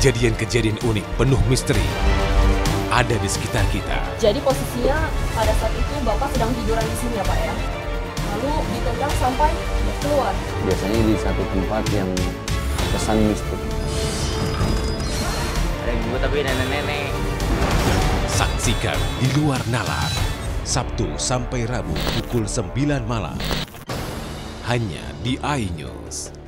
kejadian-kejadian unik penuh misteri ada di sekitar kita. Jadi posisinya pada saat itu Bapak sedang tiduran di sini ya Pak ya? Lalu ditendang sampai keluar? Biasanya di satu tempat yang kesan mistik. Ada yang juga tapi nenek-nenek. Saksikan Di Luar Nalar, Sabtu sampai Rabu pukul 9 malam. Hanya di iNews.